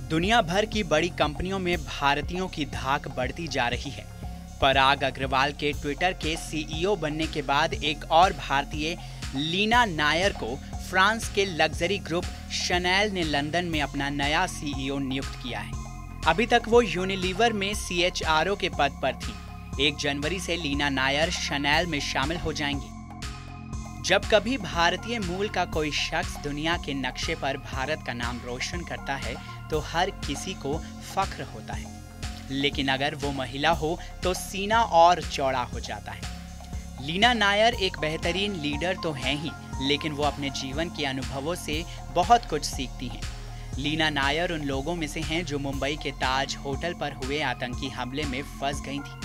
दुनिया भर की बड़ी कंपनियों में भारतीयों की धाक बढ़ती जा रही है। पराग अग्रवाल के ट्विटर के सीईओ बनने के बाद एक और भारतीय लीना नायर को फ्रांस के लग्जरी ग्रुप शनेल ने लंदन में अपना नया सीईओ नियुक्त किया है। अभी तक वो यूनिलीवर में CHRO के पद पर थी। 1 जनवरी से लीना नायर शनेल में शामिल हो जाएंगी। जब कभी भारतीय मूल का कोई शख्स दुनिया के नक्शे पर भारत का नाम रोशन करता है तो हर किसी को फख्र होता है, लेकिन अगर वो महिला हो तो सीना और चौड़ा हो जाता है। लीना नायर एक बेहतरीन लीडर तो हैं ही, लेकिन वो अपने जीवन के अनुभवों से बहुत कुछ सीखती हैं। लीना नायर उन लोगों में से हैं जो मुंबई के ताज होटल पर हुए आतंकी हमले में फंस गई थी।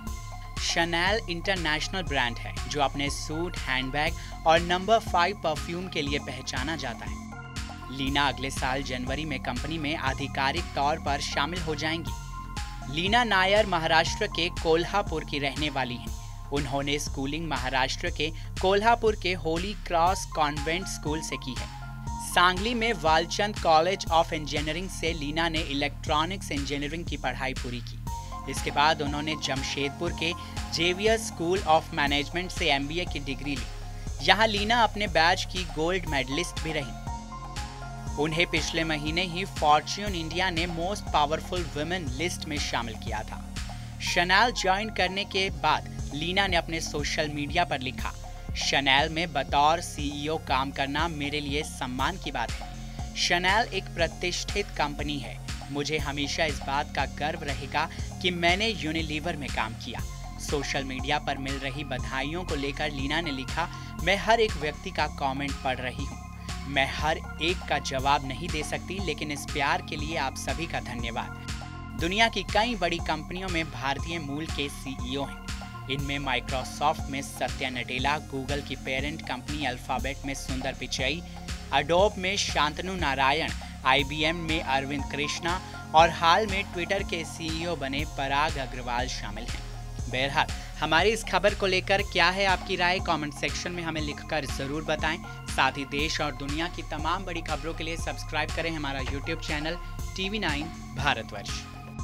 शनेल इंटरनेशनल ब्रांड है जो अपने सूट, हैंडबैग और नंबर 5 परफ्यूम के लिए पहचाना जाता है। लीना अगले साल जनवरी में कंपनी में आधिकारिक तौर पर शामिल हो जाएंगी। लीना नायर महाराष्ट्र के कोल्हापुर की रहने वाली हैं। उन्होंने स्कूलिंग महाराष्ट्र के कोल्हापुर के होली क्रॉस कॉन्वेंट स्कूल से की है। सांगली में वालचंद कॉलेज ऑफ इंजीनियरिंग से लीना ने इलेक्ट्रॉनिक्स इंजीनियरिंग की पढ़ाई पूरी की। इसके बाद उन्होंने जमशेदपुर के जेवियर स्कूल ऑफ मैनेजमेंट से MBA की डिग्री ली। यहाँ लीना अपने बैच की गोल्ड मेडलिस्ट भी रही। उन्हें पिछले महीने ही फॉर्च्यून इंडिया ने मोस्ट पावरफुल वुमेन लिस्ट में शामिल किया था। शनेल ज्वाइन करने के बाद लीना ने अपने सोशल मीडिया पर लिखा, शनेल में बतौर CEO काम करना मेरे लिए सम्मान की बात है। शनेल एक प्रतिष्ठित कंपनी है। मुझे हमेशा इस बात का गर्व रहेगा कि मैंने यूनिलीवर में काम किया। सोशल मीडिया पर मिल रही बधाइयों को लेकर लीना ने लिखा, मैं हर एक व्यक्ति का कमेंट पढ़ रही हूँ। मैं हर एक का जवाब नहीं दे सकती, लेकिन इस प्यार के लिए आप सभी का धन्यवाद। दुनिया की कई बड़ी कंपनियों में भारतीय मूल के CEO हैं। इनमें माइक्रोसॉफ्ट में सत्या नडेला, गूगल की पेरेंट कंपनी अल्फाबेट में सुंदर पिचई, अडोब में शांतनु नारायण, IBM में अरविंद कृष्णा और हाल में ट्विटर के CEO बने पराग अग्रवाल शामिल हैं। बहरहाल हमारी इस खबर को लेकर क्या है आपकी राय, कमेंट सेक्शन में हमें लिखकर जरूर बताएं। साथ ही देश और दुनिया की तमाम बड़ी खबरों के लिए सब्सक्राइब करें हमारा YouTube channel TV9 Bharatvarsh.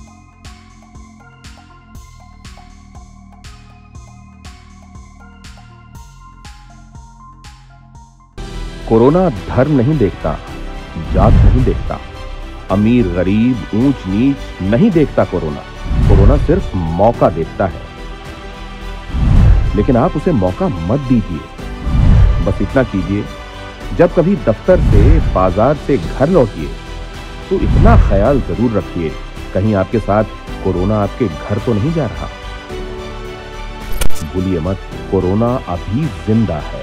Corona धर्म नहीं देखता, जात नहीं देखता, अमीर गरीब ऊंच नीच नहीं देखता। कोरोना सिर्फ मौका देखता है, लेकिन आप उसे मौका मत दीजिए। बस इतना कीजिए, जब कभी दफ्तर से, बाजार से घर लौटिए तो इतना ख्याल जरूर रखिए कहीं आपके साथ कोरोना आपके घर तो नहीं जा रहा। भूलिए मत, कोरोना अभी जिंदा है।